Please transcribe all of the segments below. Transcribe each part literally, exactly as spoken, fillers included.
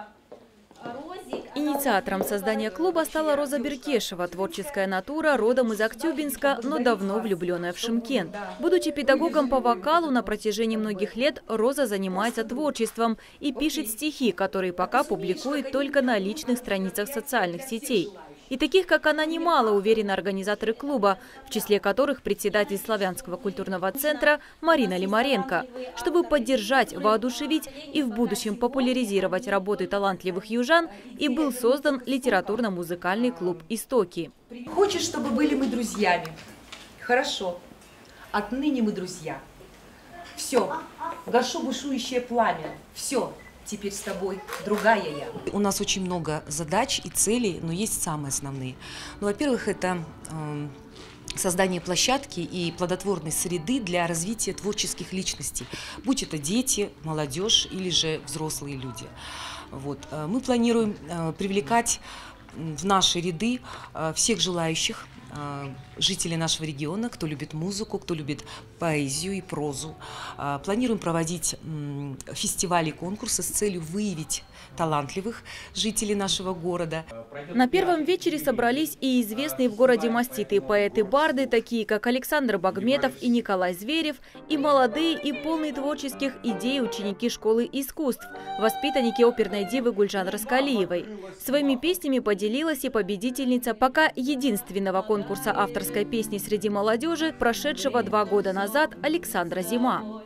Инициатором создания клуба стала Роза Беркешева, творческая натура, родом из Актюбинска, но давно влюбленная в Шымкент. Будучи педагогом по вокалу, на протяжении многих лет Роза занимается творчеством и пишет стихи, которые пока публикует только на личных страницах социальных сетей. И таких, как она, немало, уверены организаторы клуба, в числе которых председатель Славянского культурного центра Марина Лимаренко. Чтобы поддержать, воодушевить и в будущем популяризировать работы талантливых южан, и был создан литературно-музыкальный клуб «Истоки». Хочешь, чтобы были мы друзьями? Хорошо. Отныне мы друзья. Все. Гашу бушующее пламя. Все. Теперь с тобой другая я. У нас очень много задач и целей, но есть самые основные. Ну, во-первых, это э, создание площадки и плодотворной среды для развития творческих личностей, будь это дети, молодежь или же взрослые люди. Вот. Мы планируем э, привлекать в наши ряды э, всех желающих, жители нашего региона, кто любит музыку, кто любит поэзию и прозу. Планируем проводить фестивали и конкурсы с целью выявить талантливых жителей нашего города. На первом вечере собрались и известные в городе маститые поэты-барды, такие как Александр Багметов и Николай Зверев, и молодые и полные творческих идей ученики школы искусств, воспитанники оперной дивы Гульжан Раскалиевой. Своими песнями поделилась и победительница пока единственного конкурса конкурса авторской песни среди молодежи, прошедшего два года назад, Александра Зима.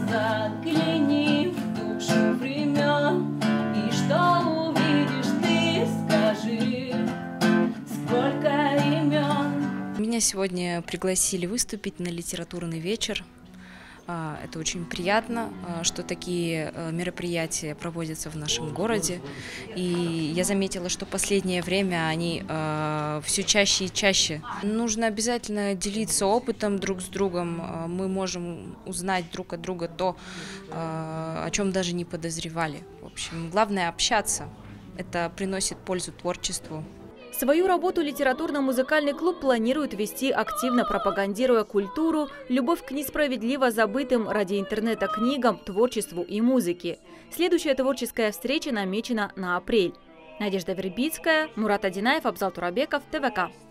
Загляни в душу времен, и что увидишь ты, скажи, сколько имен. Меня сегодня пригласили выступить на литературный вечер. Это очень приятно, что такие мероприятия проводятся в нашем городе. И я заметила, что в последнее время они все чаще и чаще. Нужно обязательно делиться опытом друг с другом. Мы можем узнать друг от друга то, о чем даже не подозревали. В общем, главное общаться. Это приносит пользу творчеству. Свою работу литературно-музыкальный клуб планирует вести, активно пропагандируя культуру, любовь к несправедливо забытым ради интернета книгам, творчеству и музыке. Следующая творческая встреча намечена на апрель. Надежда Вербицкая, Мурат Адинаев, Абзал Турабеков, ТВК.